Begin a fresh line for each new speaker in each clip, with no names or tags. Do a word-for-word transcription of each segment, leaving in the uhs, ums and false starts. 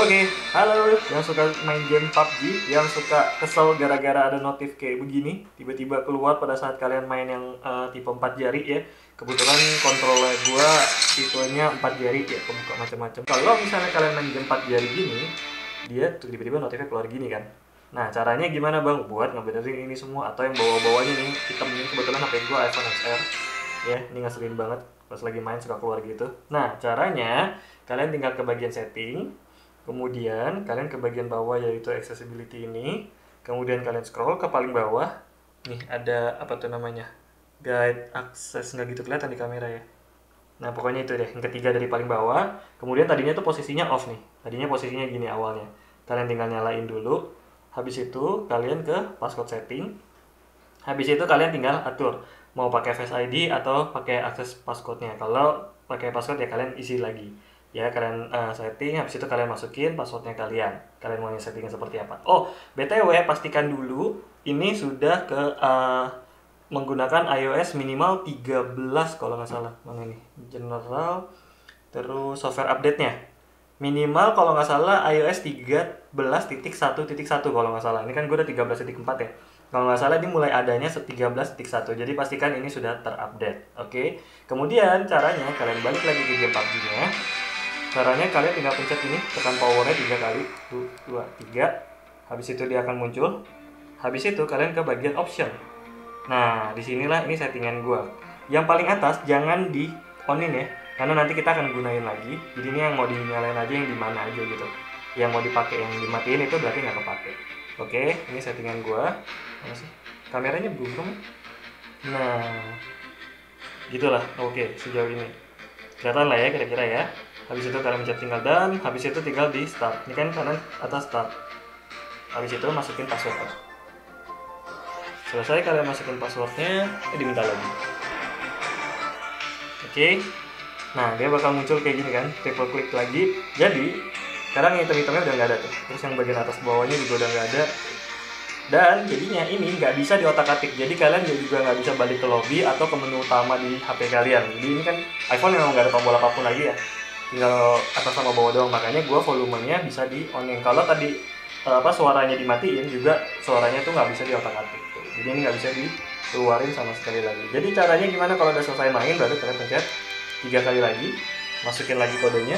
Oke, halo yang suka main game P U B G, yang suka kesel gara-gara ada notif kayak begini, tiba-tiba keluar pada saat kalian main yang uh, tipe empat jari ya. Kebetulan kontrolnya gua tipenya empat jari ya, kebuka macam-macam. Kalau misalnya kalian main game empat jari gini, dia tuh tiba-tiba notifnya keluar gini kan. Nah, caranya gimana Bang buat ngebenerin ini semua, atau yang bawa-bawanya nih hitam ini, kebetulan H P gua iPhone X R. Ya, ini ngeselin banget pas lagi main suka keluar gitu. Nah, caranya kalian tinggal ke bagian setting. Kemudian kalian ke bagian bawah yaitu accessibility ini. Kemudian kalian scroll ke paling bawah. Nih ada apa tuh namanya? Guide access, nggak gitu kelihatan di kamera ya. Nah pokoknya itu deh, yang ketiga dari paling bawah. Kemudian tadinya tuh posisinya off nih. Tadinya posisinya gini awalnya. Kalian tinggal nyalain dulu. Habis itu kalian ke passcode setting. Habis itu kalian tinggal atur mau pakai Face I D atau pakai akses passcode-nya. Kalau pakai passcode ya kalian isi lagi. Ya kalian uh, setting, habis itu kalian masukin passwordnya kalian. Kalian mau settingnya seperti apa? Oh, B T W pastikan dulu ini sudah ke uh, menggunakan iOS minimal tiga belas kalau nggak salah. Mana ini? General, terus software update-nya. Minimal kalau nggak salah iOS tiga belas titik satu titik satu kalau nggak salah. Ini kan gue udah tiga belas titik empat ya. Kalau nggak salah ini mulai adanya tiga belas titik satu. Jadi pastikan ini sudah terupdate. Oke. Kemudian caranya kalian balik lagi ke game P U B G-nya. Caranya kalian tinggal pencet ini, tekan powernya tiga kali, dua, tiga. Habis itu dia akan muncul. Habis itu kalian ke bagian option. Nah, disinilah ini settingan gua. Yang paling atas jangan di onin ya, karena nanti kita akan gunain lagi. Jadi ini yang mau dinyalain aja, yang di mana aja gitu. Yang mau dipakai, yang dimatiin itu berarti nggak kepake. Oke, ini settingan gua. Mana sih? Kameranya belum. Nah, gitulah. Oke, sejauh ini kelihatan lah ya kira-kira ya. Habis itu kalian pencet tinggal dan habis itu tinggal di start. Ini kan kanan atas start. Habis itu masukin password. Selesai kalian masukin passwordnya, eh, diminta lagi. Oke. Nah dia bakal muncul kayak gini kan. Triple klik lagi. Jadi sekarang hitam-hitamnya udah nggak ada tuh. Terus yang bagian atas bawahnya juga udah nggak ada. Dan jadinya ini nggak bisa diotak-atik. Jadi kalian juga nggak bisa balik ke lobby atau ke menu utama di H P kalian. Jadi ini kan iPhone memang nggak ada tombol apapun lagi ya. Tinggal atas sama bawah doang, makanya gue volumenya bisa di onin. Kalau tadi apa suaranya dimatiin juga suaranya tuh nggak bisa diotak-atik tuh. Jadi ini nggak bisa dikeluarin sama sekali lagi. Jadi caranya gimana? Kalau udah selesai main baru kalian pencet tiga kali lagi, masukin lagi kodenya.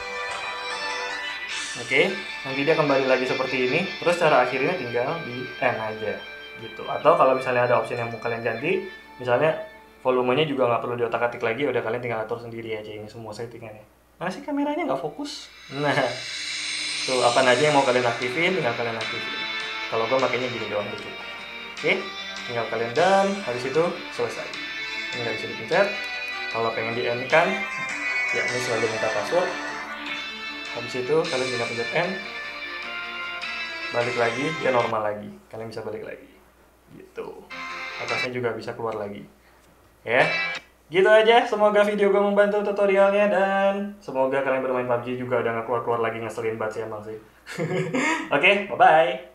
Oke, nanti dia kembali lagi seperti ini. Terus cara akhirnya tinggal di end aja gitu. Atau kalau misalnya ada option yang mau kalian ganti, misalnya volumenya juga nggak perlu diotak-atik lagi, udah kalian tinggal atur sendiri aja ini semua settingannya. Mana sih kameranya nggak fokus? Nah, tuh apa aja yang mau kalian aktifin, tinggal kalian aktifin. Kalau gue makanya gini doang gitu. Oke, tinggal kalian done, habis itu selesai. Ini nggak bisa dipencet. Kalau pengen di end kan, ya ini selalu minta password. Habis itu kalian tinggal pencet end, balik lagi, ya normal lagi. Kalian bisa balik lagi, gitu. Atasnya juga bisa keluar lagi, ya. Gitu aja, semoga video gue membantu tutorialnya dan semoga kalian bermain P U B G juga udah gak keluar-keluar lagi ngeselin banget sih emang sih. Oke, bye-bye.